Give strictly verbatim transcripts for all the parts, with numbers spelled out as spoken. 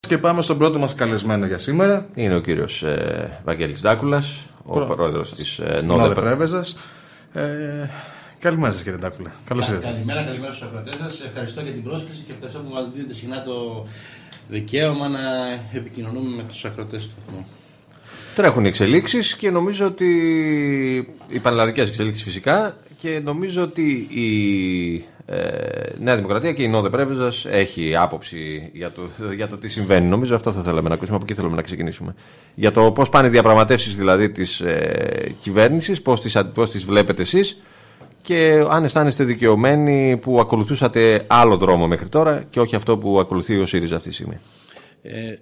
Και πάμε στον πρώτο μας καλεσμένο για σήμερα. Είναι ο κύριος ε, Βαγγέλης Ντάκουλας, ο Προ... πρόεδρος της ε, Νόδε Πρέβεζας. Ε, καλημέρα σας κύριε Ντάκουλα. Καλώς ήρθατε. Καλημέρα, καλημέρα στους ακροατές σας. Ευχαριστώ για την πρόσκληση και ευχαριστώ που μας δίνετε συχνά το δικαίωμα να επικοινωνούμε με τους ακροατές του σταθμού. Τρέχουν οι εξελίξεις και νομίζω ότι οι πανελλαδικές εξελίξεις φυσικά, και νομίζω ότι η ε, Νέα Δημοκρατία και η Νόδε Πρέβεζας έχει άποψη για το, για το τι συμβαίνει. Νομίζω αυτό θα θέλαμε να ακούσουμε, από εκεί θέλουμε να ξεκινήσουμε. Για το πώς πάνε οι διαπραγματεύσεις δηλαδή της ε, κυβέρνησης, πώς τις, πώς τις βλέπετε εσείς και αν αισθάνεστε δικαιωμένοι που ακολουθούσατε άλλο δρόμο μέχρι τώρα και όχι αυτό που ακολουθεί ο ΣΥΡΙΖΑ αυτή τη στιγμή. Ε,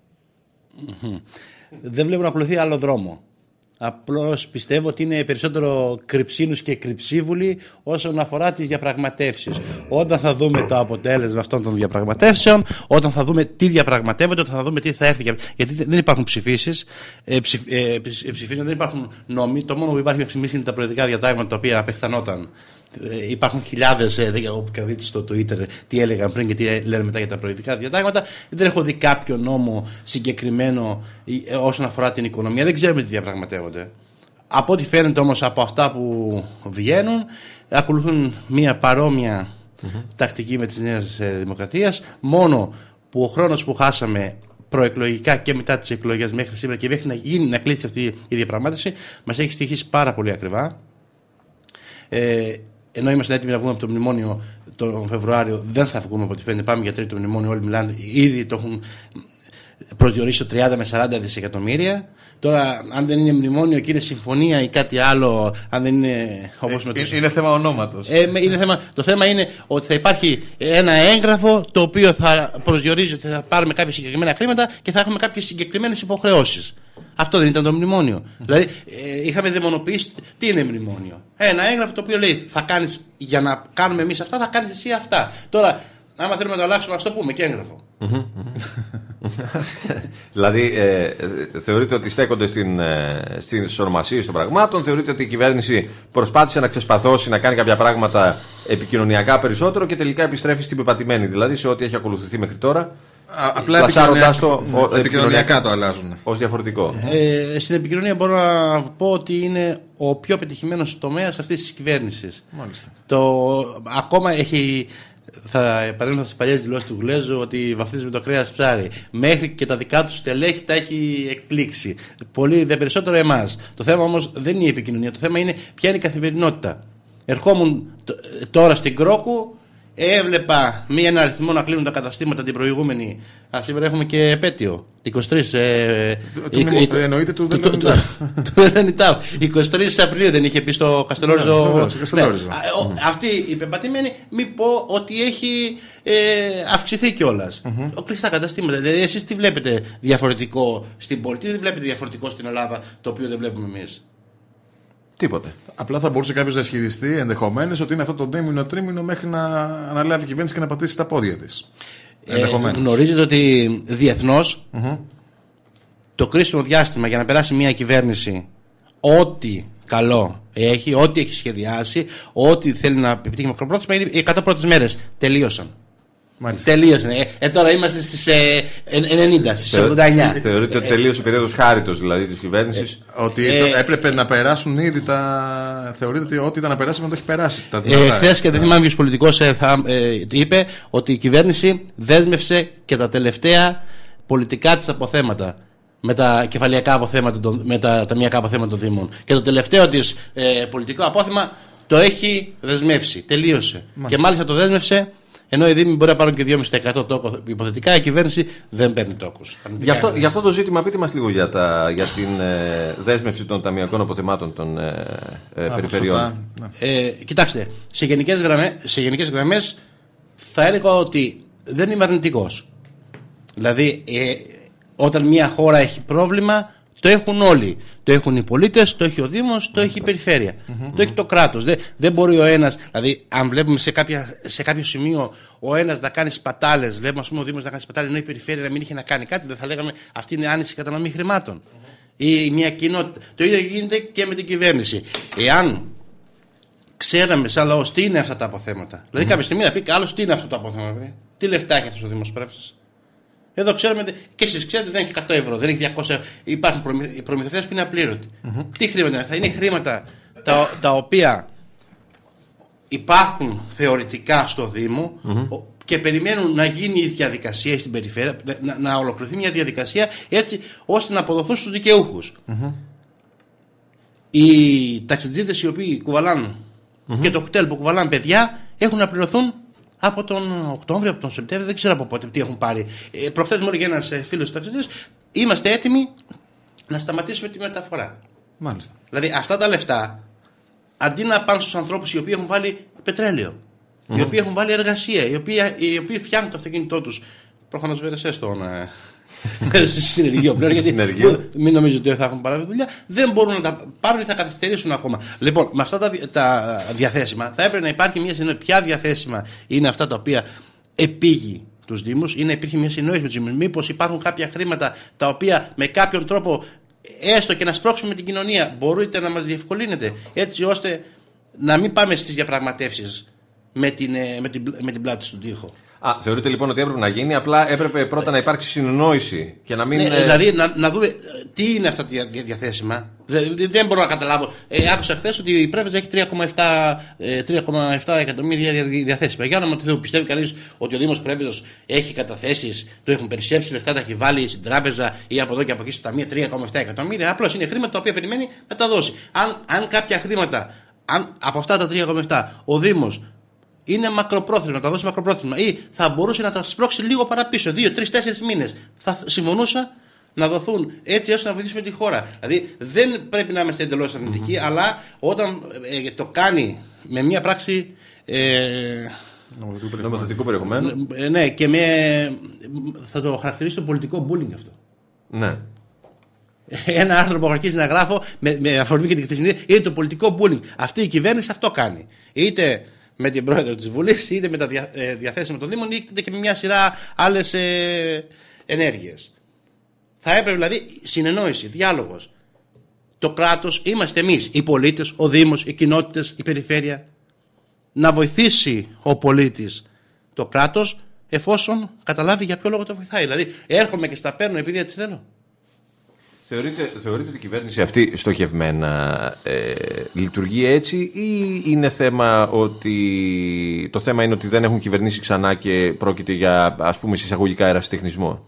δεν βλέπω να ακολουθεί άλλο δρόμο. Απλώς πιστεύω ότι είναι περισσότερο κρυψίνους και κρυψίβουλοι όσον αφορά τις διαπραγματεύσεις. Όταν θα δούμε το αποτέλεσμα αυτών των διαπραγματεύσεων, όταν θα δούμε τι διαπραγματεύονται, όταν θα δούμε τι θα έρθει. Γιατί δεν υπάρχουν ψηφίσεις, ε, ψηφ, ε, ψηφίσεις, δεν υπάρχουν νόμοι. Το μόνο που υπάρχει μέχρι στιγμής είναι τα προεδρικά διατάγματα τα οποία απεχθανόταν. Ε, υπάρχουν χιλιάδες, ε, όποια δείτε στο Twitter τι έλεγαν πριν και τι λένε μετά για τα προεδρικά διατάγματα. Δεν έχω δει κάποιο νόμο συγκεκριμένο ε, όσον αφορά την οικονομία. Δεν ξέρουμε τι διαπραγματεύονται. Από ό,τι φαίνεται όμως από αυτά που βγαίνουν, ακολουθούν μια παρόμοια mm-hmm. τακτική με της Νέας Δημοκρατίας. Μόνο που ο χρόνος που χάσαμε προεκλογικά και μετά τις εκλογές μέχρι σήμερα και μέχρι να γίνει να κλείσει αυτή η διαπραγμάτευση μας έχει στοιχήσει πάρα πολύ ακριβά. Ε, ενώ είμαστε έτοιμοι να βγούμε από το μνημόνιο τον Φεβρουάριο, δεν θα βγούμε από ό,τι φαίνεται. Πάμε για τρίτο μνημόνιο. Όλοι μιλάνε, ήδη το έχουν προσδιορίσει το τριάντα με σαράντα δισεκατομμύρια. Τώρα, αν δεν είναι μνημόνιο και είναι συμφωνία ή κάτι άλλο, αν δεν είναι όπως με το... Είναι θέμα ονόματος. Ε, είναι θέμα... Το θέμα είναι ότι θα υπάρχει ένα έγγραφο το οποίο θα προσδιορίζει ότι θα πάρουμε κάποια συγκεκριμένα χρήματα και θα έχουμε κάποιες συγκεκριμένες υποχρεώσεις. Αυτό δεν ήταν το μνημόνιο. Mm-hmm. Δηλαδή, ε, είχαμε δαιμονοποιήσει τι είναι μνημόνιο. Ένα έγγραφο το οποίο λέει θα κάνεις, για να κάνουμε εμείς αυτά, θα κάνεις εσύ αυτά. Τώρα, άμα θέλουμε να το αλλάξουμε, ας το πούμε και έγγραφο. Mm-hmm. Δηλαδή, ε, θεωρείτε ότι στέκονται στην, ε, στις ορμασίες των πραγμάτων, θεωρείτε ότι η κυβέρνηση προσπάθησε να ξεσπαθώσει, να κάνει κάποια πράγματα επικοινωνιακά περισσότερο και τελικά επιστρέφει στην πεπατημένη, δηλαδή σε ό,τι έχει ακολουθηθεί μέχρι τώρα. Α, απλά επικοινωνιακά το, ο, επικοινωνιακά το αλλάζουν ως διαφορετικό. Ε, στην επικοινωνία μπορώ να πω ότι είναι ο πιο πετυχημένος τομέας αυτής της κυβέρνησης. Μάλιστα. Το, ακόμα έχει, θα επανέλθω στις παλιές δηλώσεις του Γλέζου, ότι βαφτίζουμε το κρέας ψάρι. Μέχρι και τα δικά του στελέχη τα έχει εκπλήξει. Πολύ δε περισσότερο εμάς. Το θέμα όμως δεν είναι η επικοινωνία. Το θέμα είναι ποια είναι η καθημερινότητα. Ερχόμουν τώρα στην Κρόκου. Έβλεπα μία ένα αριθμό να κλείνουν τα καταστήματα την προηγούμενη. Α, σήμερα έχουμε και επέτειο. είκοσι τρεις. Ε, εννοείται του Δελενιτάου. είκοσι τρεις Απριλίου δεν είχε πει στο Καστελόριζο. Αυτή η πεπατημένη, μην πω ότι έχει αυξηθεί κιόλας. Κλειστά καταστήματα. Δηλαδή, εσείς τι βλέπετε διαφορετικό στην πολιτεία, τι βλέπετε διαφορετικό στην Ελλάδα, το οποίο δεν βλέπουμε εμείς. Τίποτε. Απλά θα μπορούσε κάποιος να ισχυριστεί ενδεχομένως ότι είναι αυτό το τρίμηνο τρίμηνο μέχρι να αναλάβει η κυβέρνηση και να πατήσει τα πόδια της. Ε, γνωρίζετε ότι διεθνώς mm-hmm. το κρίσιμο διάστημα για να περάσει μια κυβέρνηση ό,τι καλό έχει, ό,τι έχει σχεδιάσει, ό,τι θέλει να επιτύχει μακροπρόθεσμα είναι οι εκατό πρώτες μέρες. Τελείωσαν. Μάλιστα. Τελείωσαν. Ε, ε, τώρα είμαστε στις ε, ενενήντα, στις ογδόντα εννιά. Θεωρείτε ότι τελείωσε η περίοδος χάριτος δηλαδή της κυβέρνησης. Ε, ότι ε, έπρεπε να περάσουν ήδη τα. Θεωρείτε ότι ό,τι ήταν να περάσει να το έχει περάσει. Ε, Χθες και δεν θυμάμαι ποιος πολιτικός ε, θα, ε, είπε ότι η κυβέρνηση δέσμευσε και τα τελευταία πολιτικά της αποθέματα. Με τα κεφαλαιακά αποθέματα, με τα ταμιακά αποθέματα των Δήμων. Και το τελευταίο της ε, πολιτικό απόθεμα το έχει δεσμεύσει. Τελείωσε. Μάλιστα. Και μάλιστα το δέσμευσε. Ενώ οι Δήμοι μπορεί να πάρουν και δύο κόμμα πέντε τοις εκατό τόκο υποθετικά, η κυβέρνηση δεν παίρνει τόκους. Γι' αυτό, γι' αυτό το ζήτημα, πείτε μας λίγο για, τα, για την ε, δέσμευση των ταμιακών αποθεμάτων των ε, ε, περιφερειών. Ε, κοιτάξτε, σε γενικές γραμμές, σε γενικές γραμμές θα έλεγα ότι δεν είμαι αρνητικός. Δηλαδή, ε, όταν μια χώρα έχει πρόβλημα, το έχουν όλοι. Το έχουν οι πολίτες, το έχει ο Δήμος, το έχει η περιφέρεια. Mm-hmm. Το έχει το κράτος. Δεν, δεν μπορεί ο ένας, δηλαδή, αν βλέπουμε σε, κάποια, σε κάποιο σημείο ο ένας να κάνει σπατάλες, βλέπουμε ας πούμε, ο Δήμος να κάνει σπατάλες, ενώ η περιφέρεια να μην είχε να κάνει κάτι, δεν θα λέγαμε αυτή είναι άνηση κατανομή χρημάτων. Mm-hmm. Ή μια κοινότητα. Το ίδιο γίνεται και με την κυβέρνηση. Εάν ξέραμε σαν λαός τι είναι αυτά τα αποθέματα, δηλαδή mm-hmm. κάποια στιγμή να πει άλλο τι είναι αυτό το απόθεμα, τι λεφτά έχει αυτό ο δημοσπρεύσης. Εδώ ξέρουμε και εσείς ξέρετε δεν έχει εκατό ευρώ, δεν έχει διακόσια. Υπάρχουν προμηθευτές που είναι απλήρωτοι. Mm-hmm. Τι χρήματα θα είναι χρήματα τα, τα οποία υπάρχουν θεωρητικά στο Δήμο mm-hmm. και περιμένουν να γίνει η διαδικασία στην περιφέρεια, να, να ολοκληρωθεί μια διαδικασία έτσι ώστε να αποδοθούν στους δικαιούχους. Mm-hmm. Οι ταξιτζίδες οι οποίοι κουβαλάνε mm-hmm. και το κτέλ που κουβαλάνε παιδιά έχουν να πληρωθούν από τον Οκτώβριο, από τον Σεπτέμβριο, δεν ξέρω από πότε τι έχουν πάρει. Ε, προχθές μου έλεγε ένας φίλος ταξιτζίδης, είμαστε έτοιμοι να σταματήσουμε τη μεταφορά. Μάλιστα. Δηλαδή αυτά τα λεφτά αντί να πάνε στους ανθρώπους οι οποίοι έχουν βάλει πετρέλαιο, mm-hmm. οι οποίοι έχουν βάλει εργασία, οι οποίοι, οι οποίοι φτιάχνουν το αυτοκίνητό τους. Προφανώς βέρεσαι στον συνεργείο πλέον, γιατί μην νομίζετε ότι θα έχουν παράβει δουλειά, δεν μπορούν να τα πάρουν ή θα καθυστερήσουν ακόμα. Λοιπόν, με αυτά τα, τα διαθέσιμα θα έπρεπε να υπάρχει μια συνόηση. Ποια διαθέσιμα είναι αυτά τα οποία επήγει τους Δήμους, ή να υπήρχε μια συνόηση με τους Δήμους. Μήπως υπάρχουν κάποια χρήματα τα οποία με κάποιον τρόπο, έστω και να σπρώξουμε την κοινωνία, μπορείτε να μας διευκολύνετε, έτσι ώστε να μην πάμε στις διαπραγματεύσεις με την, με την, με την πλάτη στον τοίχο. Α, θεωρείτε λοιπόν ότι έπρεπε να γίνει, απλά έπρεπε πρώτα να υπάρξει συνεννόηση και να μην. Ναι, δηλαδή να, να δούμε τι είναι αυτά τα διαθέσιμα. Δηλαδή, δεν μπορώ να καταλάβω. Ε, άκουσα χθε ότι η Πρέβεζα έχει τρία κόμμα επτά εκατομμύρια διαθέσιμα. Για να μου πιστεύει κανείς ότι ο Δήμος Πρέβεζας έχει καταθέσεις, το έχουν περισσέψει, λεφτά τα έχει βάλει στην τράπεζα ή από εδώ και από εκεί στο ταμείο τρία κόμμα επτά εκατομμύρια. Απλώς είναι χρήματα τα οποία περιμένει να τα δώσει. Αν, αν κάποια χρήματα, αν από αυτά τα τρία κόμμα επτά ο Δήμος είναι μακροπρόθεσμα, να τα δώσει μακροπρόθεσμα ή θα μπορούσε να τα σπρώξει λίγο παραπίσω, δύο, τρεις, τέσσερις μήνες, θα συμφωνούσα να δοθούν έτσι ώστε να βοηθήσουμε τη χώρα. Δηλαδή δεν πρέπει να είμαστε εντελώς αρνητικοί, mm-hmm. αλλά όταν ε, το κάνει με μια πράξη ε, νομοθετικού περιεχομένου. Ε, ναι, και με, θα το χαρακτηρίσει το πολιτικό bullying αυτό. Ναι. Ένα άρθρο που αρχίζει να γράφω με, με αφορμή και την χθεσινή είναι το πολιτικό bullying. Αυτή η κυβέρνηση αυτό κάνει. Είτε με την πρόεδρο της Βουλής, είτε με τα δια, ε, διαθέσιμα των Δήμων, είτε και με μια σειρά άλλες ε, ενέργειες. Θα έπρεπε δηλαδή συνεννόηση, διάλογος. Το κράτος είμαστε εμείς, οι πολίτες, ο Δήμος, οι κοινότητες, η περιφέρεια. Να βοηθήσει ο πολίτης το κράτος εφόσον καταλάβει για ποιο λόγο το βοηθάει. Δηλαδή, έρχομαι και στα παίρνω επειδή έτσι θέλω. Θεωρείτε, θεωρείτε ότι η κυβέρνηση αυτή στοχευμένα ε, λειτουργεί έτσι ή είναι θέμα ότι το θέμα είναι ότι δεν έχουν κυβερνήσει ξανά και πρόκειται για, ας πούμε, εισαγωγικά ερασιτεχνισμό?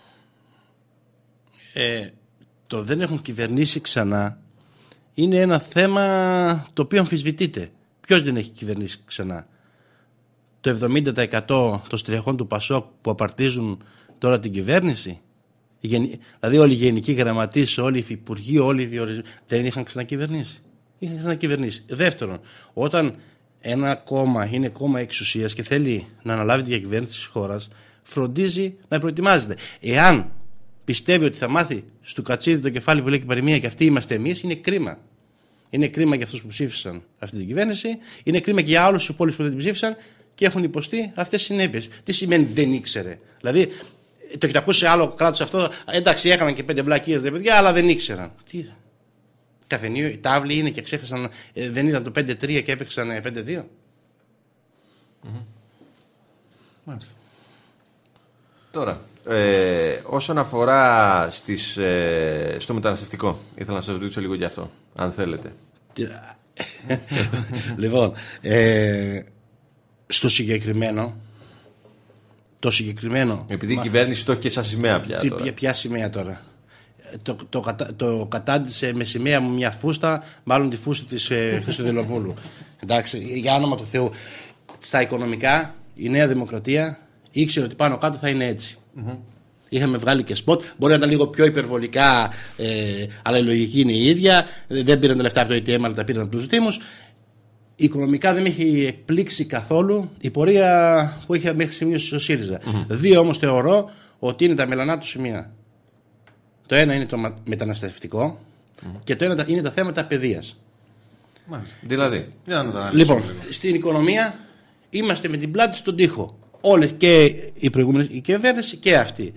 Ε, το δεν έχουν κυβερνήσει ξανά είναι ένα θέμα το οποίο αμφισβητείται. Ποιος δεν έχει κυβερνήσει ξανά? Το εβδομήντα τοις εκατό των στελεχών του Πασόκ που απαρτίζουν τώρα την κυβέρνηση, δηλαδή όλοι οι γενικοί γραμματείς, όλοι οι υπουργοί, όλοι οι διορισμοί δεν είχαν ξανακυβερνήσει. Είχαν ξανακυβερνήσει. Δεύτερον, όταν ένα κόμμα είναι κόμμα εξουσίας και θέλει να αναλάβει τη διακυβέρνηση της χώρας, φροντίζει να προετοιμάζεται. Εάν πιστεύει ότι θα μάθει στο κατσίδι το κεφάλι που λέει και παροιμία και αυτοί είμαστε εμείς, είναι κρίμα. Είναι κρίμα για αυτούς που ψήφισαν αυτή την κυβέρνηση, είναι κρίμα και για άλλους τους υπόλοιπους που δεν την ψήφισαν και έχουν υποστεί αυτές τις συνέπειες. Τι σημαίνει δεν ήξερε? Δηλαδή, το έχετε ακούσει σε άλλο κράτος αυτό, εντάξει, έκαναν και πέντε βλακίες δε παιδιά, αλλά δεν ήξεραν. Τι, καφενείο, οι τάβλοι είναι και ξέχασαν, ε, δεν είδαν το πέντε τρία και έπαιξαν πέντε δύο. Mm-hmm. Μάλιστα. Τώρα, ε, όσον αφορά στις, ε, στο μεταναστευτικό, ήθελα να σας ρωτήσω λίγο για αυτό, αν θέλετε. Λοιπόν, ε, στο συγκεκριμένο, το συγκεκριμένο... Επειδή η μα... κυβέρνηση το έχει και σαν σημαία πια. Τι, τώρα. Ποια σημαία τώρα? Το, το, το, το κατάντησε με σημαία μου μια φούστα, μάλλον τη φούστα της ε, Χρυστοδελοπούλου. Εντάξει, για όνομα του Θεού. Στα οικονομικά, η Νέα Δημοκρατία ήξερε ότι πάνω κάτω θα είναι έτσι. Mm-hmm. Είχαμε βγάλει και σποτ. Μπορεί να ήταν λίγο πιο υπερβολικά, ε, αλλά η λογική είναι η ίδια. Δεν πήραν τα λεφτά από το έι τι εμ, αλλά τα πήραν από τους Δήμους. Οικονομικά δεν με έχει εκπλήξει καθόλου η πορεία που είχε μέχρι σημείο ο ΣΥΡΙΖΑ. Mm-hmm. Δύο όμως θεωρώ ότι είναι τα μελανά του σημεία. Το ένα είναι το μεταναστευτικό mm-hmm. και το ένα είναι τα θέματα παιδείας. Μάλιστα. Δηλαδή, για να τα λοιπόν, στην οικονομία είμαστε με την πλάτη στον τοίχο. Όλες και η προηγούμενη κυβέρνηση και αυτή.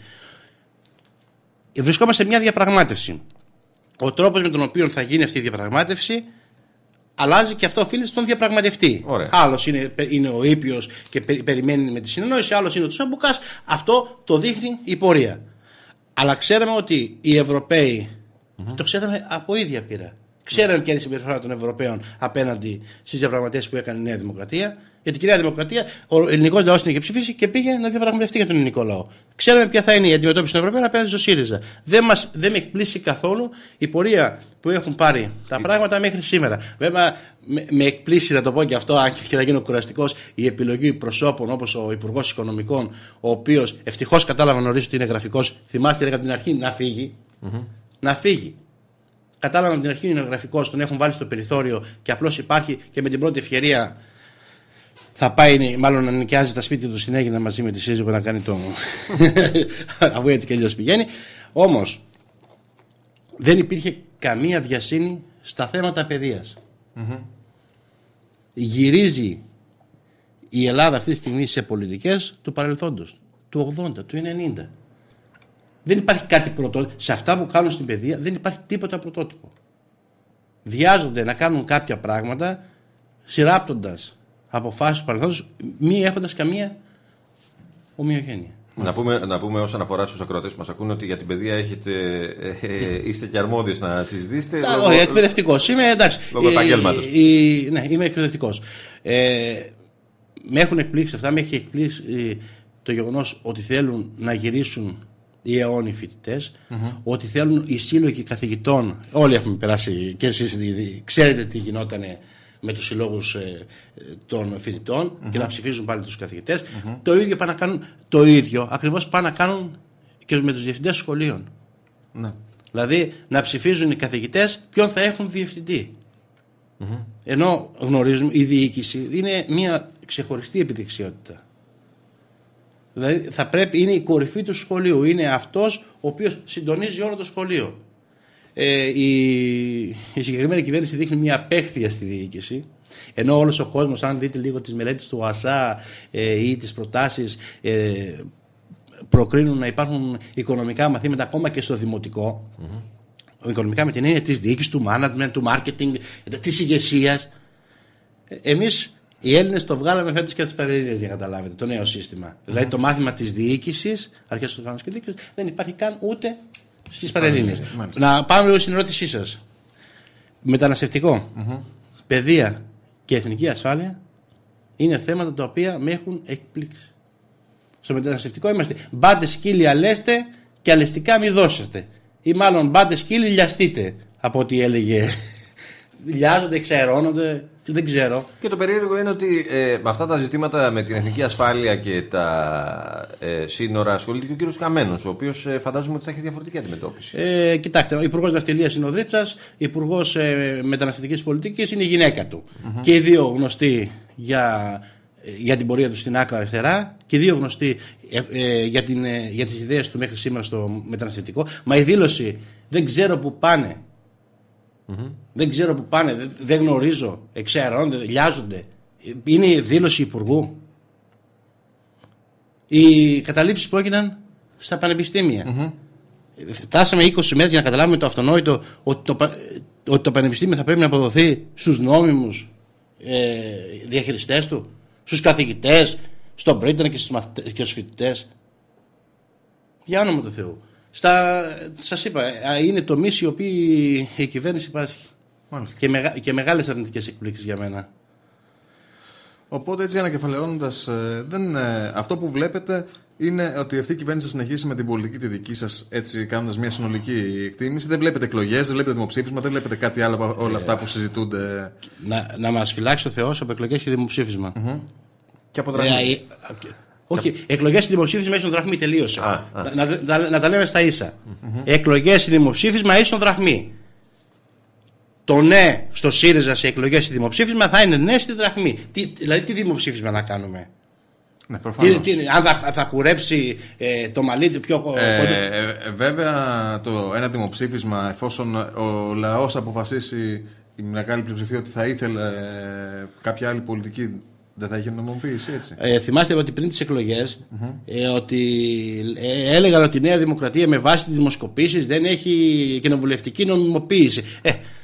Βρισκόμαστε σε μια διαπραγμάτευση. Ο τρόπος με τον οποίο θα γίνει αυτή η διαπραγμάτευση αλλάζει και αυτό οφείλεται στον διαπραγματευτή. Άλλος είναι, είναι ο ήπιος και πε, περιμένει με τη συνεννόηση, άλλος είναι ο Τσαμπουκάς. Αυτό το δείχνει η πορεία. Αλλά ξέραμε ότι οι Ευρωπαίοι, mm-hmm. το ξέραμε από ίδια πείρα. Ξέραμε ποια είναι η συμπεριφορά των Ευρωπαίων απέναντι στις διαπραγματεύσεις που έκανε η Νέα Δημοκρατία. Γιατί η Νέα Δημοκρατία, ο ελληνικός λαός την είχε ψηφίσει και πήγε να διαπραγματευτεί για τον ελληνικό λαό. Ξέραμε ποια θα είναι η αντιμετώπιση των Ευρωπαίων απέναντι στο ΣΥΡΙΖΑ. Δεν, μας, δεν με εκπλήσει καθόλου η πορεία που έχουν πάρει τα πράγματα μέχρι σήμερα. Βέβαια, με, με εκπλήσει, να το πω και αυτό, αν και θα γίνω κουραστικός, η επιλογή προσώπων όπως ο Υπουργός Οικονομικών, ο οποίος ευτυχώς κατάλαβα νωρίς ότι είναι γραφικός. Θυμάστε, έλεγα από την αρχή να φύγει. Mm-hmm. Να φύγει. Κατάλαβα από την αρχή είναι γραφικός, τον έχουν βάλει στο περιθώριο και απλώς υπάρχει και με την πρώτη ευκαιρία. Θα πάει μάλλον να νοικιάζει τα σπίτια του στην Αίγυπτο μαζί με τη σύζυγο να κάνει το. Αφού έτσι και αλλιώς πηγαίνει. Όμως δεν υπήρχε καμία βιασύνη στα θέματα παιδείας. Mm-hmm. Γυρίζει η Ελλάδα αυτή τη στιγμή σε πολιτικές του παρελθόντος, του ογδόντα, του ενενήντα. Δεν υπάρχει κάτι πρωτότυπο. Σε αυτά που κάνουν στην παιδεία δεν υπάρχει τίποτα πρωτότυπο. Βιάζονται να κάνουν κάποια πράγματα συρράπτοντας αποφάσεις του παρελθόντος, μη έχοντας καμία ομοιογένεια. Να πούμε, να πούμε όσον αφορά στους ακροατές που μας ακούνε ότι για την παιδεία έχετε, ε, είστε και αρμόδιος να συζητήσετε. Λόγω, όχι, εκπαιδευτικός. Είμαι, εντάξει, λόγω επαγγέλματος. Ναι, είμαι εκπαιδευτικός. Ε, με έχουν εκπλήξει αυτά, με έχει εκπλήξει το γεγονός ότι θέλουν να γυρίσουν οι αιώνιοι φοιτητές, mm-hmm. ότι θέλουν οι σύλλογοι καθηγητών, όλοι έχουμε περάσει και εσείς ξέρετε τι γινότανε με τους συλλόγους ε, των φοιτητών mm-hmm. και να ψηφίζουν πάλι τους καθηγητές. Mm-hmm. Το ίδιο πάνε να κάνουν, το ίδιο ακριβώς πάνε να κάνουν και με τους διευθυντές σχολείων. Mm-hmm. Δηλαδή να ψηφίζουν οι καθηγητές ποιον θα έχουν διευθυντή. Mm-hmm. Ενώ γνωρίζουμε η διοίκηση είναι μια ξεχωριστή επιδεξιότητα. Δηλαδή θα πρέπει, είναι η κορυφή του σχολείου, είναι αυτός ο οποίος συντονίζει όλο το σχολείο. Ε, η, η συγκεκριμένη κυβέρνηση δείχνει μια απέχθεια στη διοίκηση, ενώ όλος ο κόσμος, αν δείτε λίγο τις μελέτες του ΟΑΣΑ ε, ή τις προτάσεις, ε, προκρίνουν να υπάρχουν οικονομικά μαθήματα ακόμα και στο δημοτικό. Mm-hmm. Οικονομικά με την έννοια της διοίκησης, του management, του marketing, της ηγεσίας. Ε, εμείς οι Έλληνες το βγάλαμε φέτος και στις Πανελλήνιες, για να καταλάβετε, το νέο σύστημα. Mm-hmm. Δηλαδή το μάθημα της διοίκησης, αρχές του οργάνωσης και διοίκησης, δεν υπάρχει καν ούτε στις Πανελλήνιες. Να πάμε λίγο στην ερώτησή σας. Μεταναστευτικό, mm-hmm. παιδεία και εθνική ασφάλεια είναι θέματα τα οποία με έχουν εκπλήξει. Στο μεταναστευτικό είμαστε μπάτε σκύλοι αλέστε και αλεστικά μη δώσετε. Ή μάλλον μπάτε σκύλοι λιαστείτε, από ό,τι έλεγε. Λιάζονται, εξαερώνονται, δεν ξέρω. Και το περίεργο είναι ότι ε, με αυτά τα ζητήματα με την εθνική ασφάλεια και τα ε, σύνορα ασχολείται και ο κύριος Καμένος, ο οποίος ε, φαντάζομαι ότι θα έχει διαφορετική αντιμετώπιση. Ε, κοιτάξτε, ο Υπουργός Ναυτιλίας είναι ο Δρίτσας, Υπουργός ε, Μεταναστευτικής Πολιτικής είναι η γυναίκα του. Mm-hmm. Και οι δύο γνωστοί για, για την πορεία του στην άκρα αριστερά, και οι δύο γνωστοί ε, ε, για, την, ε, για τις ιδέες του μέχρι σήμερα στο μεταναστευτικό. Μα η δήλωση δεν ξέρω που πάνε. Mm-hmm. Δεν ξέρω που πάνε, δεν, δεν γνωρίζω, εξαιρώνονται, λιάζονται. Είναι η δήλωση υπουργού. Οι καταλήψεις που έγιναν στα πανεπιστήμια. Mm-hmm. Φτάσαμε είκοσι μέρες για να καταλάβουμε το αυτονόητο ότι το, ότι το πανεπιστήμιο θα πρέπει να αποδοθεί στους νόμιμους ε, διαχειριστές του, στους καθηγητές, στον πρίτανα και, και στους φοιτητές. Για όνομα του Θεού. Στα, σας είπα, είναι τομείς οι οποίοι η κυβέρνηση πάσχει. Και, μεγα, και μεγάλες αρνητικές εκπλήξεις για μένα. Οπότε έτσι ανακεφαλαιώνοντας, δεν, αυτό που βλέπετε είναι ότι αυτή η κυβέρνηση θα συνεχίσει με την πολιτική τη δική σας, έτσι κάνοντας μια συνολική εκτίμηση. Δεν βλέπετε εκλογές, δεν βλέπετε δημοψήφισμα, δεν βλέπετε κάτι άλλο από όλα αυτά που συζητούνται. Να, να μας φυλάξει ο Θεός από εκλογές και δημοψήφισμα. Mm-hmm. Και από δραχμή. Ε, ε, όχι, και... εκλογές και δημοψήφισμα ίσον δραχμή, τελείωσε. Α, α. Να, να, να, να τα λέμε στα ίσα. Mm-hmm. Εκλογές και δημοψήφισμα ίσον δραχμή. Το ναι στο ΣΥΡΙΖΑ σε εκλογές και δημοψήφισμα θα είναι ναι στη δραχμή. Τι, δηλαδή, τι δημοψήφισμα να κάνουμε. Ναι, προφανώς. Τι, τι, αν θα, θα κουρέψει ε, το μαλλί του πιο κοντά. Ε, ε, ε, βέβαια, το ένα δημοψήφισμα, εφόσον ο λαός αποφασίσει η μεγάλη πλειοψηφία ότι θα ήθελε ε, κάποια άλλη πολιτική, δεν θα είχε νομιμοποίηση, έτσι. Ε, θυμάστε ότι πριν τις εκλογές mm-hmm. ε, ότι ε, έλεγαν ότι η Νέα Δημοκρατία με βάση τις δημοσκοπήσεις δεν έχει κοινοβουλευτική νομιμοποίηση. Ε,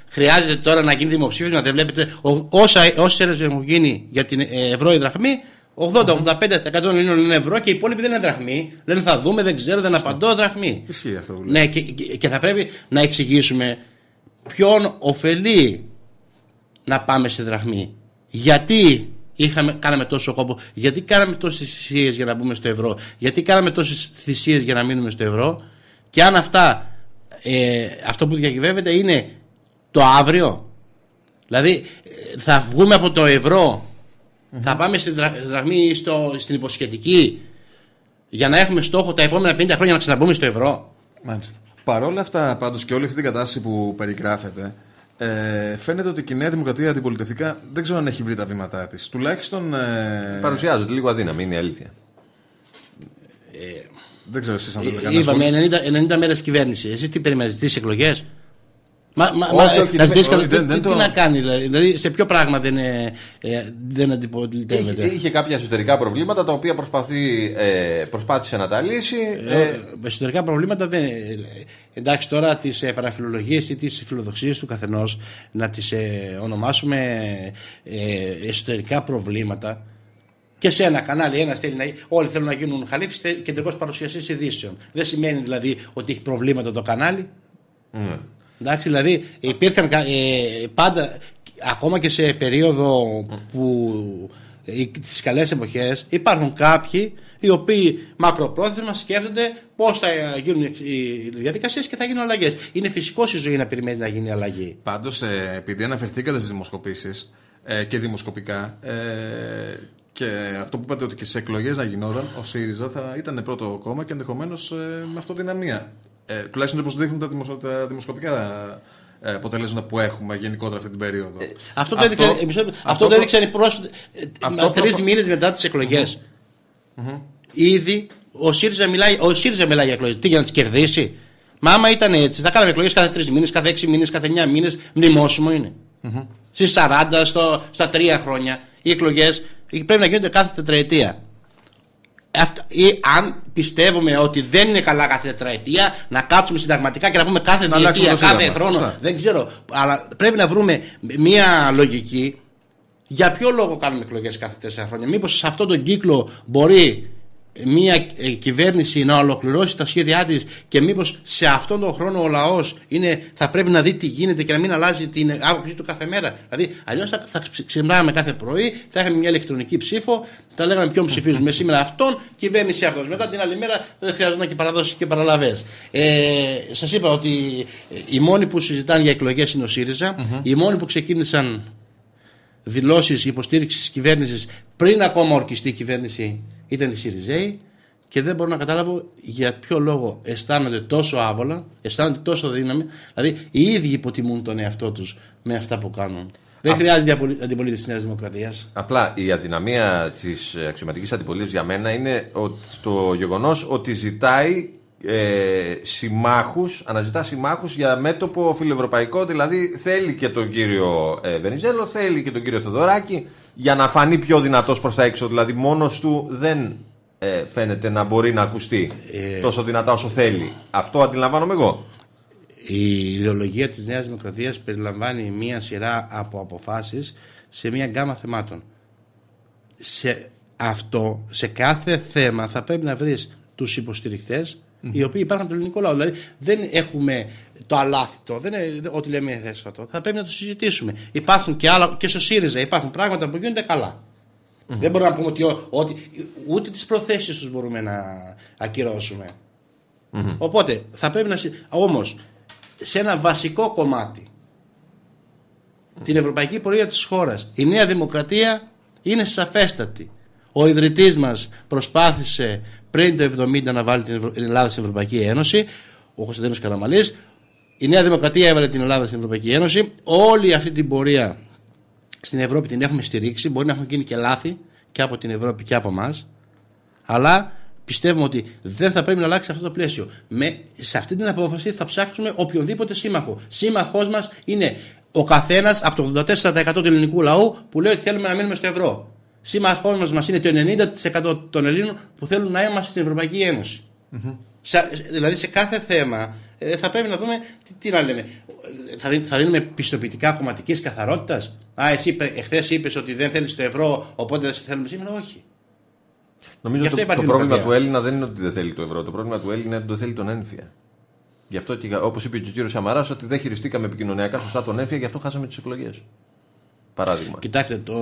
χρειάζεται τώρα να γίνει δημοψήφισμα. Δεν βλέπετε όσα, όσες έρευνες έχουν γίνει για την ευρώ η δραχμή, ογδόντα με ογδόντα πέντε τοις εκατό των Ελλήνων είναι ευρώ και οι υπόλοιποι δεν είναι δραχμή. Λένε θα δούμε, δεν ξέρω, δεν απαντώ, δραχμή. Ισχύει αυτό που ναι, και, και, και θα πρέπει να εξηγήσουμε ποιον ωφελεί να πάμε σε δραχμή. Γιατί είχαμε, κάναμε τόσο κόπο, γιατί κάναμε τόσες θυσίες για να μπούμε στο ευρώ, γιατί κάναμε τόσες θυσίες για να μείνουμε στο ευρώ, και αν αυτά, ε, αυτό που διακυβεύεται είναι το αύριο. Δηλαδή θα βγούμε από το ευρώ, mm-hmm. θα πάμε στη δραχμή, στο, στην υποσχετική, για να έχουμε στόχο τα επόμενα πενήντα χρόνια να ξαναμπούμε στο ευρώ. Μάλιστα. Παρόλα αυτά, πάντως, και όλη αυτή την κατάσταση που περιγράφεται, ε, φαίνεται ότι η Νέα Δημοκρατία αντιπολιτευτικά δεν ξέρω αν έχει βρει τα βήματά της. Τουλάχιστον. Ε... Παρουσιάζεται λίγο αδύναμη, είναι η αλήθεια. Ε, δεν ξέρω εσείς αν θέλετε κανένα. Είπαμε ενενήντα, ενενήντα μέρες κυβέρνηση. Εσείς τι περιμένετε, τις εκλογές? Μα, μα, όχι, όχι, να δεν, ζητήσει όχι, τι, δεν, δεν τι το... να κάνει, δηλαδή, σε ποιο πράγμα δεν, ε, δεν αντιπολιτεύεται. Είχε, είχε κάποια εσωτερικά προβλήματα τα οποία προσπαθεί, ε, προσπάθησε να τα λύσει. Ε, ε, εσωτερικά προβλήματα δεν. Εντάξει, τώρα τις ε, παραφιλολογίες ή τις φιλοδοξίες του καθενός να τις ε, ονομάσουμε ε, εσωτερικά προβλήματα. Και σε ένα κανάλι, ένα θέλει να, όλοι θέλουν να γίνουν χαλίφες, κεντρικός παρουσιαστής ειδήσεων. Δεν σημαίνει δηλαδή ότι έχει προβλήματα το κανάλι. Mm. Εντάξει, δηλαδή υπήρχαν ε, πάντα, ακόμα και σε περίοδο που ε, τις καλές εποχές, υπάρχουν κάποιοι οι οποίοι μακροπρόθεσμα σκέφτονται πώς θα γίνουν οι διαδικασίες και θα γίνουν αλλαγές. Είναι φυσικό στη ζωή να περιμένει να γίνει αλλαγή. Πάντως, ε, επειδή αναφερθήκατε στις δημοσκοπήσεις ε, και δημοσκοπικά, ε, και αυτό που είπατε ότι και στις εκλογές να γινόταν, ο ΣΥΡΙΖΑ θα ήταν πρώτο κόμμα και ενδεχομένως ε, με αυτοδυναμία. Ε, τουλάχιστον όπως δείχνουν τα, δημοσο, τα δημοσκοπικά ε, αποτελέσματα που έχουμε γενικότερα αυτή την περίοδο. Ε, αυτό το έδειξαν, αυτό, αυτό αυτό το έδειξαν οι πρόσφατοι. Τρεις προ... μήνες μετά τις εκλογές. Mm-hmm. Ήδη ο ΣΥΡΙΖΑ μιλάει, ο ΣΥΡΙΖΑ μιλάει για εκλογές. Τι, για να τις κερδίσει? Μα άμα ήταν έτσι, θα κάναμε εκλογές κάθε τρεις μήνες, κάθε έξι μήνες, κάθε εννιά μήνες. Μνημόσιμο είναι. Mm-hmm. Στις σαράντα, στο, στα τρία χρόνια οι εκλογές πρέπει να γίνονται κάθε τετραετία. Αυτό, ή αν πιστεύουμε ότι δεν είναι καλά κάθε τετραετία, να κάτσουμε συνταγματικά και να πούμε κάθε διετία, κάθε χρόνο. Σωστά. Δεν ξέρω. Αλλά πρέπει να βρούμε μια λογική. Για ποιο λόγο κάνουμε εκλογές κάθε τέσσερα χρόνια? Μήπως σε αυτόν τον κύκλο μπορεί μια κυβέρνηση να ολοκληρώσει τα σχέδιά της και μήπως σε αυτόν τον χρόνο ο λαός είναι, θα πρέπει να δει τι γίνεται και να μην αλλάζει την άποψή του κάθε μέρα. Δηλαδή, αλλιώς θα, θα ξυπνάμε κάθε πρωί, θα είχαμε μια ηλεκτρονική ψήφο, θα λέγαμε ποιον ψηφίζουμε σήμερα, αυτόν, κυβέρνηση αυτός. Μετά την άλλη μέρα δεν χρειάζονταν και παραδόσεις και παραλαβές. Ε, σας είπα ότι οι μόνοι που συζητάνε για εκλογές είναι ο ΣΥΡΙΖΑ, mm-hmm. οι μόνοι που ξεκίνησαν δηλώσεις υποστήριξης της κυβέρνησης πριν ακόμα ορκιστεί η κυβέρνηση ήταν οι ΣΥΡΙΖΑΙ, και δεν μπορώ να καταλάβω για ποιο λόγο αισθάνονται τόσο άβολα, αισθάνονται τόσο δύναμη, δηλαδή οι ίδιοι υποτιμούν τον εαυτό τους με αυτά που κάνουν. Δεν Α... χρειάζεται αντιπολίτευση της Νέας Δημοκρατίας. Απλά η αδυναμία της αξιωματικής αντιπολίτευσης για μένα είναι το γεγονός ότι ζητάει ε, συμμάχους, αναζητά συμμάχους για μέτωπο φιλευρωπαϊκό, δηλαδή θέλει και τον κύριο ε, Βενιζέλο, θέλει και τον κύριο Θεοδωράκη, για να φανεί πιο δυνατός προς τα έξω. Δηλαδή μόνος του δεν ε, φαίνεται να μπορεί να ακουστεί ε... τόσο δυνατά όσο θέλει. Αυτό αντιλαμβάνομαι εγώ. Η ιδεολογία της Νέας Δημοκρατίας περιλαμβάνει μία σειρά από αποφάσεις σε μία γκάμα θεμάτων. Σε αυτό, σε κάθε θέμα θα πρέπει να βρεις τους υποστηρικτές mm-hmm. οι οποίοι υπάρχουν από το ελληνικό λαό. Δηλαδή δεν έχουμε το αλάθητο, δεν είναι ό,τι λέμε θέσφατο. Θα πρέπει να το συζητήσουμε. Υπάρχουν και άλλα, και στο ΣΥΡΙΖΑ υπάρχουν πράγματα που γίνονται καλά. Mm-hmm. Δεν μπορούμε να πούμε ότι, ότι ούτε τις προθέσεις τους μπορούμε να ακυρώσουμε. Mm-hmm. Οπότε θα πρέπει να. Όμως σε ένα βασικό κομμάτι, mm-hmm. την ευρωπαϊκή πορεία της χώρας, η Νέα Δημοκρατία είναι σαφέστατη. Ο ιδρυτής μας προσπάθησε πριν το εβδομήντα να βάλει την Ελλάδα στην Ευρωπαϊκή Ένωση, ο Κωνσταντίνος Καραμανλής. Η Νέα Δημοκρατία έβαλε την Ελλάδα στην Ευρωπαϊκή Ένωση. Όλη αυτή την πορεία στην Ευρώπη την έχουμε στηρίξει. Μπορεί να έχουν γίνει και λάθη και από την Ευρώπη και από εμάς. Αλλά πιστεύουμε ότι δεν θα πρέπει να αλλάξει αυτό το πλαίσιο. Με, σε αυτή την απόφαση θα ψάξουμε οποιονδήποτε σύμμαχο. Σύμμαχός μας είναι ο καθένας από το ογδόντα τέσσερα τοις εκατό του ελληνικού λαού που λέει ότι θέλουμε να μείνουμε στο ευρώ. Σύμμαχός μας, μας είναι το ενενήντα τοις εκατό των Ελλήνων που θέλουν να είμαστε στην Ευρωπαϊκή Ένωση. Mm-hmm. Σε, δηλαδή σε κάθε θέμα ε, θα πρέπει να δούμε τι, τι να λέμε. Θα, θα δίνουμε πιστοποιητικά κομματικής καθαρότητας. Α, εσύ εχθές είπες ότι δεν θέλεις το ευρώ, οπότε δεν σε θέλουμε σήμερα. Όχι. Νομίζω ότι το, το πρόβλημα του Έλληνα δεν είναι ότι δεν θέλει το ευρώ. Το πρόβλημα του Έλληνα είναι ότι δεν θέλει τον έμφυα. Γι' αυτό και όπως είπε και ο κύριος Σαμαράς, ότι δεν χειριστήκαμε επικοινωνιακά σωστά τον έμφυα, γι' αυτό χάσαμε τις εκλογές. Παράδειγμα. Κοιτάξτε, το...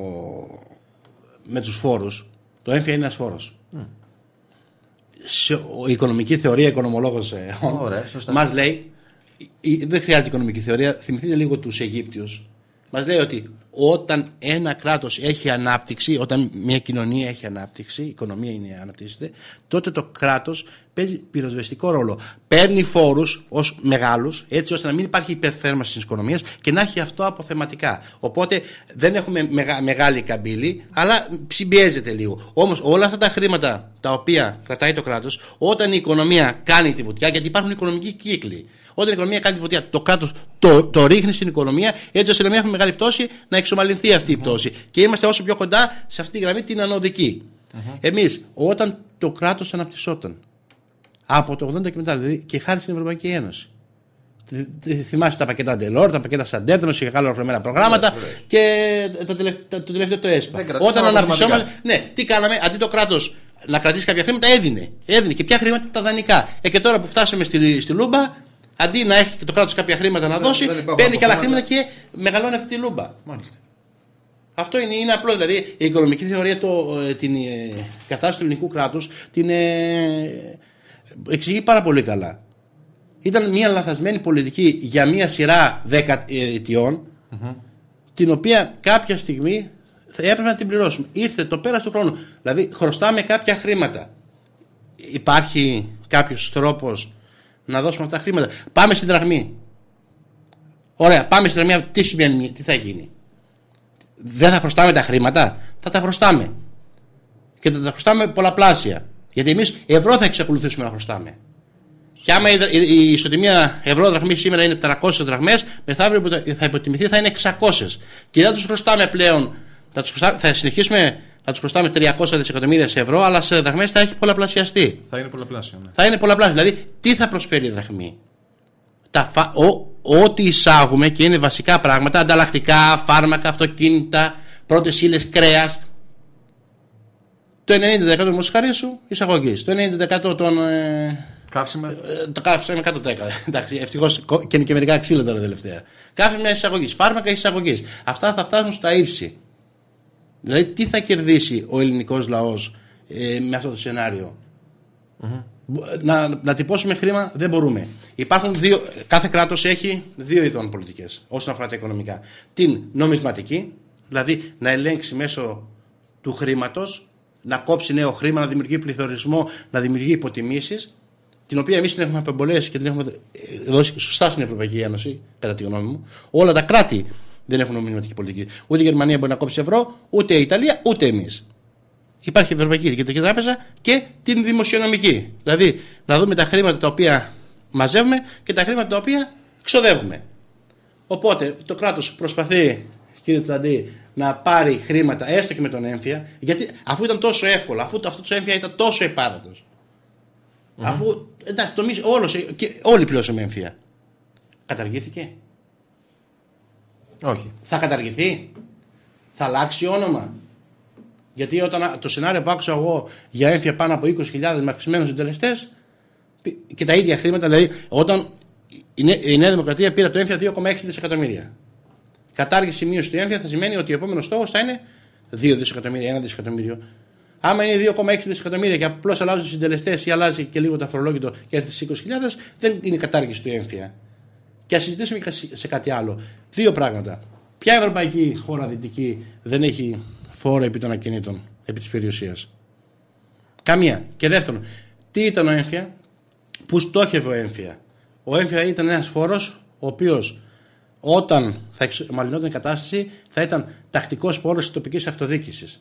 με τους φόρους, το έμφυα είναι ένας φόρος. Mm. Σε, η οικονομική θεωρία, οικονομολόγος μας λέει, δεν χρειάζεται οικονομική θεωρία, θυμηθείτε λίγο τους Αιγύπτιους, μας λέει ότι όταν ένα κράτος έχει ανάπτυξη, όταν μια κοινωνία έχει ανάπτυξη, η οικονομία είναι αναπτύσσεται, τότε το κράτος παίζει πυροσβεστικό ρόλο. Παίρνει φόρους ως μεγάλους, έτσι ώστε να μην υπάρχει υπερθέρμανση της οικονομίας και να έχει αυτό αποθεματικά. Οπότε δεν έχουμε μεγα, μεγάλη καμπύλη, αλλά συμπιέζεται λίγο. Όμως όλα αυτά τα χρήματα τα οποία κρατάει το κράτος, όταν η οικονομία κάνει τη βουτιά, γιατί υπάρχουν οικονομικοί κύκλοι. Όταν η οικονομία κάνει τη βουτιά, το κράτος το, το ρίχνει στην οικονομία, έτσι ώστε να μην έχουμε μεγάλη πτώση, να εξομαλυνθεί αυτή η πτώση. Mm-hmm. Και είμαστε όσο πιο κοντά σε αυτή τη γραμμή την ανωδική. Mm-hmm. Εμείς, όταν το κράτος αναπτυσσόταν από το ογδόντα και μετά, δηλαδή και χάρη στην Ευρωπαϊκή Ένωση. Θυμάστε τα πακέτα Ντελόρ, τα πακέτα Σαντέρτανο, είχε καλά ολοκληρωμένα προγράμματα yeah, και το τελευταίο, το τελευταίο το ΕΣΠΑ. Όταν αναπτυσσόμαστε, ναι, τι κάναμε, αντί το κράτος να κρατήσει κάποια χρήματα, έδινε. έδινε. Και ποια χρήματα, τα δανεικά. Ε, και τώρα που φτάσαμε στη, στη Λούμπα, αντί να έχει το κράτος κάποια χρήματα να δώσει, παίρνει και άλλα χρήματα και μεγαλώνει αυτή τη Λούμπα. Μάλιστα. Αυτό είναι, είναι απλό. Δηλαδή η οικονομική θεωρία, το, την ε, κατάσταση του ελληνικού κράτους την ε, εξηγεί πάρα πολύ καλά. Ήταν μια λαθασμένη πολιτική για μια σειρά δεκαετιών, mm-hmm. την οποία κάποια στιγμή θα έπρεπε να την πληρώσουμε. Ήρθε το πέρας του χρόνου. Δηλαδή χρωστάμε κάποια χρήματα. Υπάρχει κάποιος τρόπος να δώσουμε αυτά τα χρήματα? Πάμε στην δραχμή. Ωραία, πάμε στην δραχμή. Τι σημαίνει, τι θα γίνει? Δεν θα χρωστάμε τα χρήματα? Θα τα χρωστάμε. Και θα τα χρωστάμε πολλαπλάσια. Γιατί εμείς ευρώ θα εξακολουθήσουμε να χρωστάμε. Και άμα η ισοτιμία ευρώ-δραχμή σήμερα είναι τριακόσιες δραχμές, μεθαύριο που θα υποτιμηθεί θα είναι εξακόσιες. Και δεν τους χρωστάμε πλέον, θα, τους χρωστάμε, θα συνεχίσουμε να τους χρωστάμε τριακόσια δισεκατομμύρια σε ευρώ, αλλά σε δραχμές θα έχει πολλαπλασιαστεί. Θα είναι πολλαπλάσιο. Ναι. Θα είναι πολλαπλάσιο. Δηλαδή, τι θα προσφέρει η δραχμή? Τα φα... ο... Ό,τι εισάγουμε και είναι βασικά πράγματα, ανταλλακτικά, φάρμακα, αυτοκίνητα, πρώτες ύλες, κρέας. Το ενενήντα τοις εκατό όμως χαρί σου εισαγωγής. Το ενενήντα τοις εκατό των. Ε... Καύσιμα. Ε, το καύσιμα κάτω το έκανα. Εντάξει, ευτυχώς και είναι και μερικά ξύλα τώρα τελευταία. Καύσιμα εισαγωγής, φάρμακα εισαγωγής. Αυτά θα φτάσουν στα ύψη. Δηλαδή, τι θα κερδίσει ο ελληνικός λαός ε, με αυτό το σενάριο? Mm-hmm. Να, να τυπώσουμε χρήμα δεν μπορούμε. Υπάρχουν δύο, κάθε κράτος έχει δύο ειδών πολιτικές όσον αφορά τα οικονομικά. Την νομισματική, δηλαδή να ελέγξει μέσω του χρήματος, να κόψει νέο χρήμα, να δημιουργεί πληθωρισμό, να δημιουργεί υποτιμήσεις, την οποία εμείς την έχουμε απεμπολέσει και την έχουμε δώσει σωστά στην Ευρωπαϊκή Ένωση, κατά τη γνώμη μου. Όλα τα κράτη δεν έχουν νομισματική πολιτική. Ούτε η Γερμανία μπορεί να κόψει ευρώ, ούτε η Ιταλία, ούτε εμείς. Υπάρχει η Ευρωπαϊκή Κεντρική Τράπεζα και την δημοσιονομική. Δηλαδή να δούμε τα χρήματα τα οποία μαζεύουμε και τα χρήματα τα οποία ξοδεύουμε. Οπότε το κράτος προσπαθεί, κύριε Τσαντή, να πάρει χρήματα έστω και με τον έμφυα, γιατί αφού ήταν τόσο εύκολο, αφού αυτό το έμφυα ήταν τόσο επάρατος. Mm-hmm. Αφού εντάξει, το μίσο, όλος, και όλοι πληρώσαμε έμφυα. Καταργήθηκε? Όχι. Θα καταργηθεί? Θα αλλάξει όνομα? Γιατί όταν το σενάριο που άκουσα εγώ για έμφυα πάνω από είκοσι χιλιάδες με αυξημένους συντελεστές και τα ίδια χρήματα, δηλαδή όταν η Νέα Δημοκρατία πήρε από το έμφυα δύο κόμμα έξι δισεκατομμύρια. Κατάργηση μείωση του έμφυα θα σημαίνει ότι ο επόμενος στόχος θα είναι δύο δισεκατομμύρια, ένα δισεκατομμύριο. Άμα είναι δύο κόμμα έξι δισεκατομμύρια και απλώς αλλάζουν οι συντελεστές ή αλλάζει και λίγο το αφορολόγητο και έρθει στις είκοσι χιλιάδες, δεν είναι κατάργηση του έμφυα. Και ας συζητήσουμε σε κάτι άλλο. Δύο πράγματα. Ποια ευρωπαϊκή χώρα δυτική δεν έχει φόρο επί των ακινήτων, επί της περιουσίας? Καμία. Και δεύτερον, τι ήταν ο έμφυα? Πού στόχευε ο έμφυα? Ο έμφυα ήταν ένας φόρος ο οποίος όταν θα εξομαλυνόταν η κατάσταση θα ήταν τακτικός φόρος της τοπικής αυτοδιοίκησης.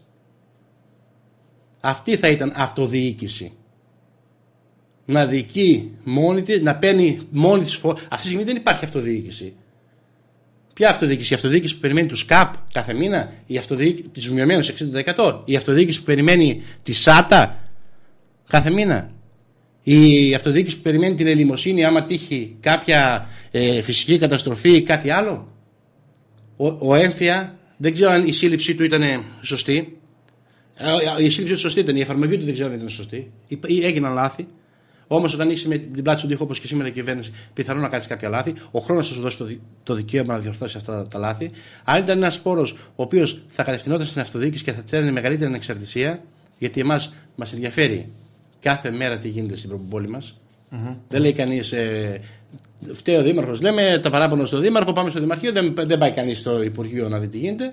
Αυτή θα ήταν αυτοδιοίκηση. Να διοικεί μόνη της, να παίρνει μόνη της φόρο. Αυτή τη στιγμή δεν υπάρχει αυτοδιοίκηση. Ποια αυτοδιοίκηση? Η αυτοδιοίκηση που περιμένει του ΣΚΑΠ κάθε μήνα, η αυτοδιοίκηση τη ζημιωμένου εξήντα τοις εκατό, η αυτοδιοίκηση που περιμένει τη ΣΑΤΑ κάθε μήνα, Η αυτοδιοίκηση που περιμένει την ελεημοσύνη άμα τύχει κάποια ε, φυσική καταστροφή ή κάτι άλλο. Ο, ο έμφυα, δεν ξέρω αν η σύλληψή του ήταν σωστή. Ε, η σύλληψή του σωστή ήταν, η εφαρμογή του δεν ξέρω αν ήταν σωστή. Ή έγιναν λάθη. Όμως όταν είσαι με την πλάτη στον τοίχο όπως και σήμερα η κυβέρνηση, πιθανόν να κάνεις κάποια λάθη. Ο χρόνος θα σου δώσει το, το δικαίωμα να διορθώσει αυτά τα, τα λάθη. Αν ήταν ένας πόρος ο οποίος θα κατευθυνόταν στην αυτοδιοίκηση και θα της έδινε μεγαλύτερη ανεξαρτησία, γιατί εμάς μας ενδιαφέρει κάθε μέρα τι γίνεται στην πόλη μας. Mm-hmm. Δεν λέει κανείς, ε, φταίει ο Δήμαρχος. Λέμε τα παράπονα στον Δήμαρχο, πάμε στο Δημαρχείο, δεν, δεν πάει κανείς στο Υπουργείο να δει τι γίνεται.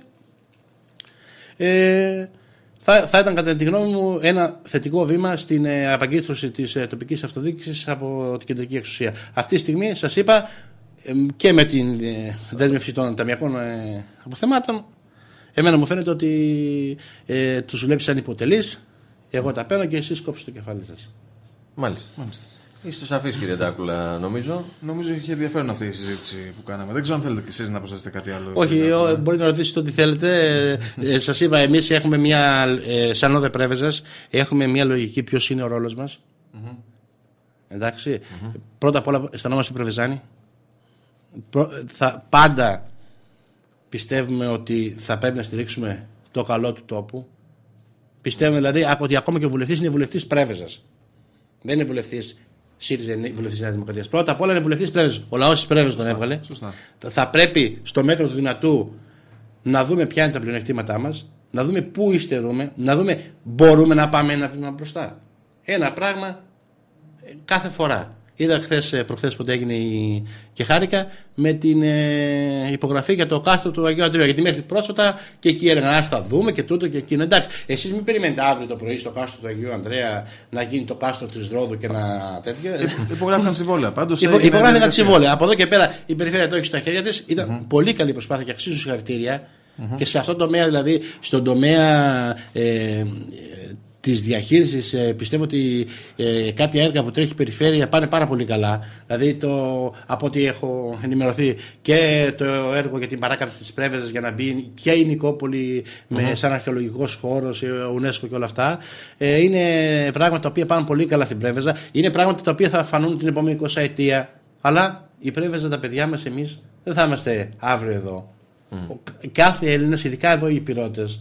Ε, θα, θα ήταν κατά τη γνώμη μου ένα θετικό βήμα στην ε, απαγκίστρωση της ε, τοπικής αυτοδιοίκησης από την κεντρική εξουσία. Αυτή τη στιγμή σας είπα ε, και με την ε, δέσμευση των ταμιακών ε, αποθεμάτων, εμένα μου φαίνεται ότι ε, τους βλέπεις σαν υποτελείς. Εγώ τα παίρνω και εσείς κόψετε το κεφάλι σας. Μάλιστα. Μάλιστα. Είστε σαφείς, κύριε Τάκουλα, νομίζω. Νομίζω είχε ενδιαφέρον αυτή η συζήτηση που κάναμε. Δεν ξέρω αν θέλετε κι εσείς να προσθέσετε κάτι άλλο. Όχι, μπορείτε να ρωτήσετε ό,τι θέλετε. ε, σας είπα, εμείς έχουμε μια, ε, σαν Όδε Πρέβεζας, έχουμε μια λογική ποιος είναι ο ρόλος μας. Mm-hmm. Εντάξει. Mm-hmm. Πρώτα απ' όλα αισθανόμαστε Πρεβεζάνοι. Θα, πάντα πιστεύουμε ότι θα πρέπει να στηρίξουμε το καλό του τόπου. Πιστεύουμε δηλαδή ότι ακόμα και ο βουλευτής είναι βουλευτής Πρέβεζας. Δεν είναι βουλευτής ΣΥΡΙΖΑ, είναι βουλευτής Νέας Δημοκρατίας. Πρώτα απ' όλα είναι βουλευτής Πρέβεζας. Ο λαός της Πρέβεζας τον έβγαλε. Σωστά. Θα πρέπει στο μέτρο του δυνατού να δούμε ποια είναι τα πλεονεκτήματά μας, να δούμε πού υστερούμε, να δούμε μπορούμε να πάμε ένα βήμα μπροστά. Ένα πράγμα κάθε φορά. Είδα χθες, προχθές πότε έγινε η... και χάρηκα με την ε, υπογραφή για το κάστρο του Αγίου Ανδρέου. Γιατί μέχρι πρόσφατα και εκεί έλεγαν ας τα δούμε και τούτο και εκείνο. Εντάξει, εσείς μην περιμένετε αύριο το πρωί στο κάστρο του Αγίου Ανδρέα να γίνει το κάστρο της Ρόδου και να τέτοιο. Υπογράφηκαν συμβόλαια. Πάντως Υπο, υπογράφηκαν συμβόλαια. Από εδώ και πέρα η περιφέρεια το έχει στα χέρια της. Ήταν mm-hmm. πολύ καλή προσπάθεια και αξίζουν συγχαρητήρια. Mm-hmm. Και σε αυτό το τομέα, δηλαδή στον τομέα ε, της διαχείρισης, ε, πιστεύω ότι ε, κάποια έργα που τρέχει η περιφέρεια πάνε πάρα πολύ καλά. Δηλαδή το, από ό,τι έχω ενημερωθεί και το έργο για την παράκαμψη της Πρέβεζας για να μπει και η Νικόπολη mm-hmm. με, σαν αρχαιολογικός χώρος, UNESCO και όλα αυτά, ε, είναι πράγματα τα οποία πάνε πολύ καλά στην Πρέβεζα. Είναι πράγματα τα οποία θα φανούν την επόμενη εικοσαετία. Αλλά η Πρέβεζα, τα παιδιά μας, εμείς δεν θα είμαστε αύριο εδώ. Mm. Κάθε Έλληνας, ειδικά εδώ οι Ηπειρώτες,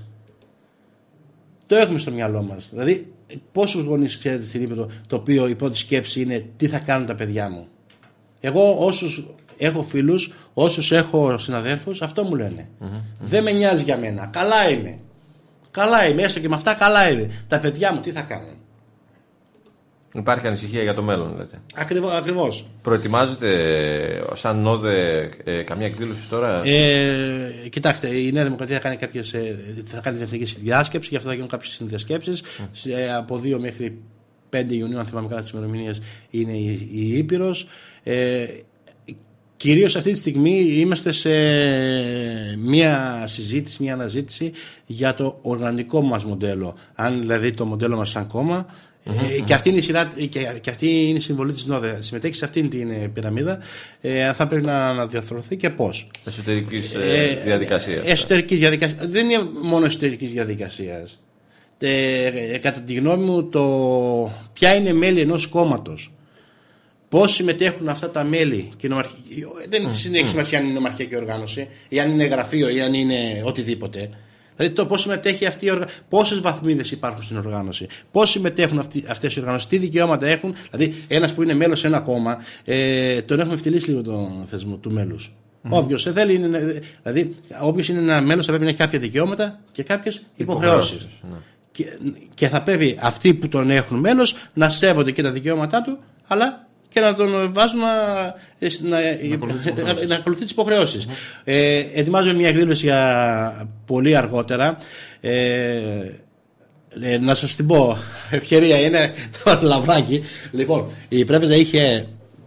το έχουμε στο μυαλό μας. Δηλαδή, πόσους γονείς ξέρετε στην Ήπειρο, το οποίο η πρώτη σκέψη είναι τι θα κάνουν τα παιδιά μου. Εγώ, όσους έχω φίλους, όσους έχω συναδέλφους, αυτό μου λένε. Mm-hmm. Δεν με νοιάζει για μένα. Καλά είμαι. Καλά είμαι. Έστω και με αυτά, καλά είμαι. Τα παιδιά μου τι θα κάνουν. Υπάρχει ανησυχία για το μέλλον, λέτε. Ακριβώς. ακριβώς. Προετοιμάζετε σαν Νόδε ε, καμία εκδήλωση τώρα? Ε, κοιτάξτε, η Νέα Δημοκρατία θα κάνει, κάποιες, ε, θα κάνει την εθνική συνδιάσκεψη, γι' αυτό θα γίνουν κάποιες συνδιασκέψεις. Mm. Ε, από δύο μέχρι πέντε Ιουνίου, αν θυμάμαι καλά τις ημερομηνίες, είναι η, η Ήπειρος. Ε, Κυρίως αυτή τη στιγμή είμαστε σε μια συζήτηση, μια αναζήτηση για το οργανικό μας μοντέλο. Αν δηλαδή το μοντέλο μας σαν κόμμα. Mm-hmm. Και, αυτή είναι η σειρά, και, και αυτή είναι η συμβολή της ΝΟΔΕ. Συμμετέχει σε αυτήν την πυραμίδα. Ε, θα πρέπει να, να διαρθρωθεί και πώς. Εσωτερικής ε, διαδικασίας. Εσωτερικής διαδικασίας. Δεν είναι μόνο εσωτερικής διαδικασίας. Ε, κατά τη γνώμη μου, το ποια είναι μέλη ενός κόμματος, πώς συμμετέχουν αυτά τα μέλη. Και νομαρχ... Δεν mm. έχει σημασία αν είναι νομαρχιακή οργάνωση, ή αν είναι γραφείο, ή αν είναι οτιδήποτε. Δηλαδή το πώς συμμετέχει αυτή η οργάνωση, πόσες βαθμίδες υπάρχουν στην οργάνωση, πώς συμμετέχουν αυτές οι οργανώσεις, τι δικαιώματα έχουν. Δηλαδή, ένας που είναι μέλος σε ένα κόμμα, ε, τον έχουμε φτυλίσει λίγο τον θεσμό του μέλους. Mm. Όποιος θέλει, είναι, δηλαδή, όποιος είναι ένα μέλος θα πρέπει να έχει κάποια δικαιώματα και κάποιες υποχρεώσεις. Ναι. Και, και θα πρέπει αυτοί που τον έχουν μέλος να σέβονται και τα δικαιώματά του, αλλά και να τον βάζουν να, να, να, να ακολουθεί τις υποχρεώσεις. Mm-hmm. Ε, ετοιμάζω μια εκδήλωση για πολύ αργότερα. Ε, ε, να σας την πω, ευκαιρία είναι το λαβράκι. Λοιπόν, η Πρέβεζα είχε,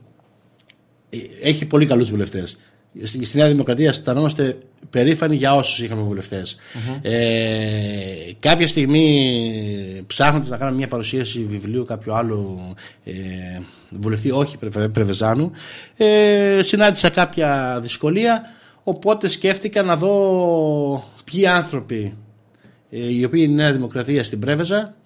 έχει πολύ καλούς βουλευτές. Στη Νέα Δημοκρατία αισθανόμαστε περήφανοι για όσους είχαμε βουλευτές. Mm-hmm. Ε, κάποια στιγμή ψάχνοντας να κάνω μια παρουσίαση βιβλίου κάποιου άλλου ε, βουλευτή, όχι Πρεβεζάνου, ε, συνάντησα κάποια δυσκολία, οπότε σκέφτηκα να δω ποιοι άνθρωποι ε, οι οποίοι είναι Νέα Δημοκρατία στην Πρέβεζα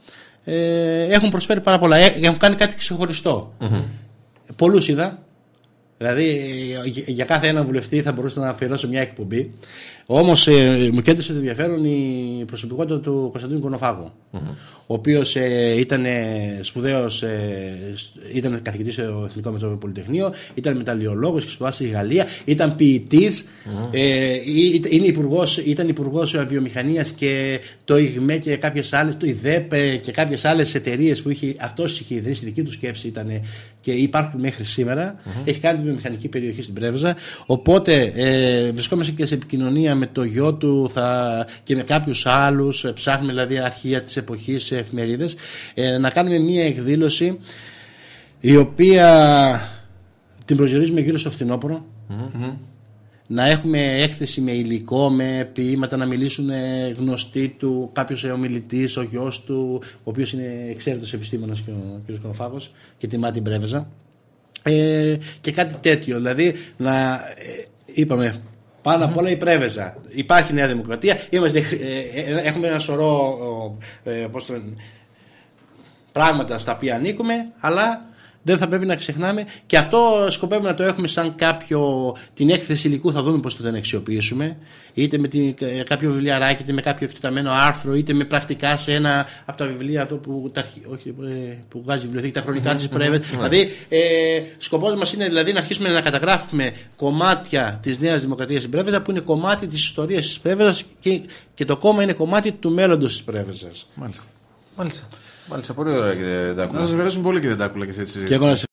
ε, έχουν προσφέρει πάρα πολλά. Ε, έχουν κάνει κάτι ξεχωριστό. Mm-hmm. Πολλούς είδα. Δηλαδή για κάθε ένα βουλευτή θα μπορούσα να αφιερώσω μια εκπομπή. Όμως ε, μου κέντρισε το ενδιαφέρον η προσωπικότητα του Κωνσταντίνου Κονοφάγου, mm-hmm. ο οποίος ε, ήταν σπουδαίος, ε, ήταν καθηγητής στο Εθνικό Μετροπολιτεχνείο, ήταν μεταλλιολόγος και σπουδάσε στη Γαλλία, ήταν ποιητής, mm-hmm. ε, είναι υπουργός, ήταν υπουργός βιομηχανίας και το ΙΓΜΕ και κάποιες άλλες, το ΙΔΕΠ και κάποιες άλλες εταιρείες που είχε, αυτός είχε ιδρύσει, δική του σκέψη ήταν και υπάρχουν μέχρι σήμερα. Mm-hmm. Έχει κάνει τη βιομηχανική περιοχή στην Πρέβεζα. Οπότε ε, βρισκόμαστε και σε επικοινωνία με το γιο του θα, και με κάποιους άλλους. Ε, ψάχνουμε δηλαδή αρχεία της εποχής σε εφημερίδες. Ε, να κάνουμε μία εκδήλωση η οποία την προσδιορίζουμε γύρω στο φθινόπωρο. Mm-hmm. Να έχουμε έκθεση με υλικό, με ποίηματα, να μιλήσουν γνωστοί του, κάποιος ομιλητής, ο γιος του, ο οποίος είναι εξαίρετος επιστήμονας και ο κ. Κονοφάγος και τιμά την Πρέβεζα. Ε, και κάτι τέτοιο, δηλαδή να ε, είπαμε πάνω απ' όλα η Πρέβεζα. Υπάρχει Νέα Δημοκρατία, είμαστε, ε, ε, έχουμε ένα σωρό ε, πώς το λένε, πράγματα στα οποία ανήκουμε, αλλά δεν θα πρέπει να ξεχνάμε και αυτό σκοπεύουμε να το έχουμε σαν κάποιο, την έκθεση υλικού θα δούμε πώς θα την αξιοποιήσουμε, είτε με την, κάποιο βιβλιαράκι, είτε με κάποιο εκτεταμένο άρθρο, είτε με πρακτικά σε ένα από τα βιβλία εδώ που, τα, όχι, που βγάζει η βιβλιοθήκη, τα χρονικά της Πρέβεζας. Δηλαδή ε, σκοπός μας είναι δηλαδή να αρχίσουμε να καταγράφουμε κομμάτια της Νέας Δημοκρατίας στην Πρέβεζα που είναι κομμάτι της ιστορίας της Πρέβεζας και, και το κόμμα είναι κομμάτι του μέλλοντος της Πρέβεζας. Μάλιστα. Μάλιστα. Μάλιστα, πολύ ωραία κύριε Ντάκουλα. Να σας ευχαριστούμε πολύ κύριε Ντάκουλα για αυτή τη συζήτηση.